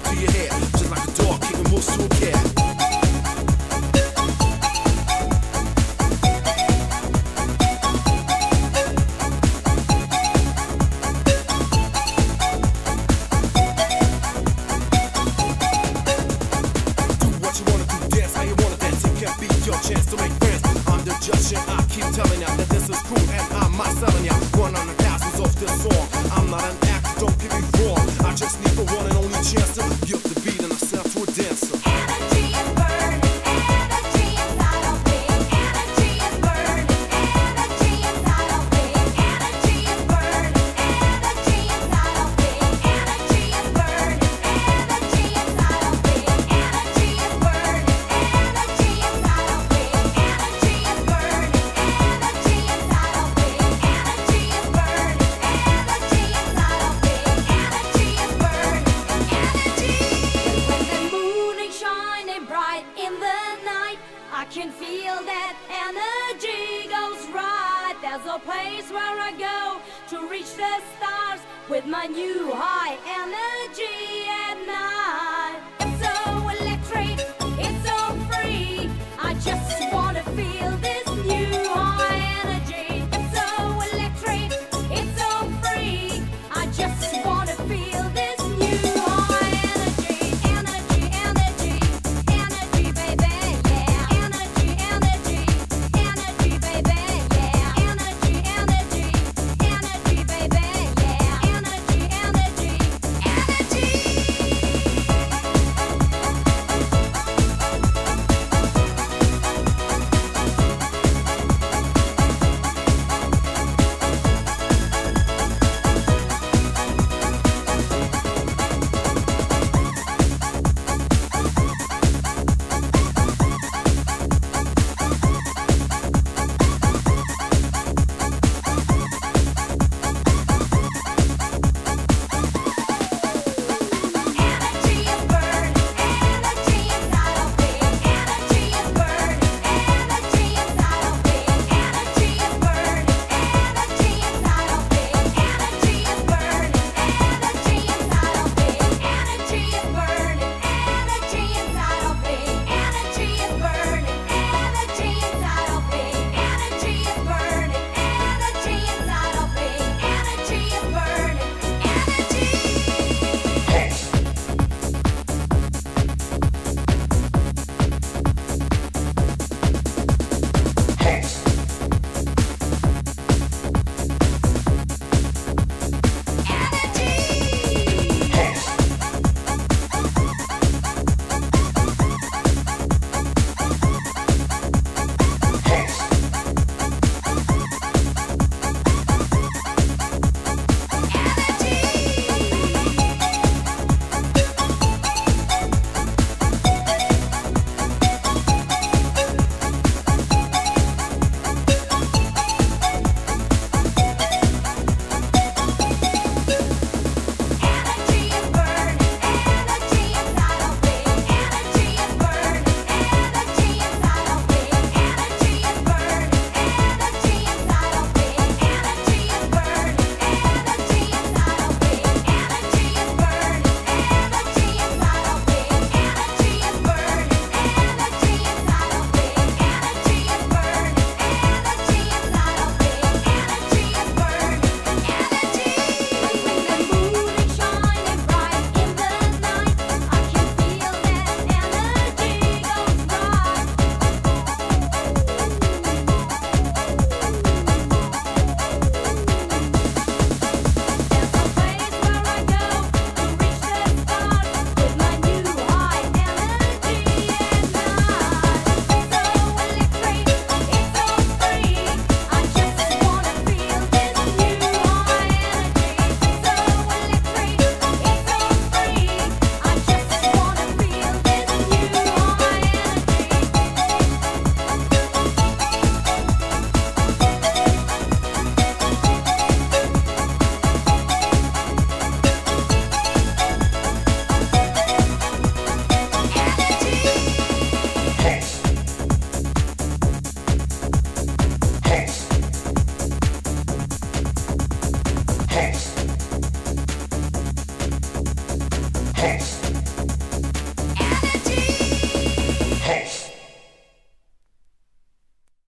to your head, just like a dog kicking moves to a cat. Your chance to make friends. I'm the judge and I keep telling ya that this is cool and I'm not selling ya 100,000 off this song. I'm not an actor, don't get me wrong. I just need the one and only chance to give the beat and I sound to a dancer. Energy is burning, energy inside of me. Energy is burning, energy inside of me. Energy is burning, energy inside of me. Energy is burning, energy inside of me. Energy is burning, energy inside of me. Energy is burning, energy inside of me. Energy is burning, energy inside of me. Energy is burning, energy. When the moon is shining bright in the night, I can feel that energy goes right. There's a place where I go to reach the stars with my new high energy at night. It's so electric, it's so free. I just wanna feel this new high energy. It's so electric, it's so free. I just wanna feel this new high energy. Energy, energy, energy, baby, yeah. Energy, energy, energy, baby, yeah. Energy, energy, energy, baby, yeah. Energy, energy, energy is burning, energy inside of me. Energy is burning, energy inside of me. Energy is burning, energy inside of me. Energy is burning, energy inside of me. Energy is burning, energy inside of me. Energy is burning, energy inside of me. Energy is burning, energy inside of me. Energy is burning, Hey.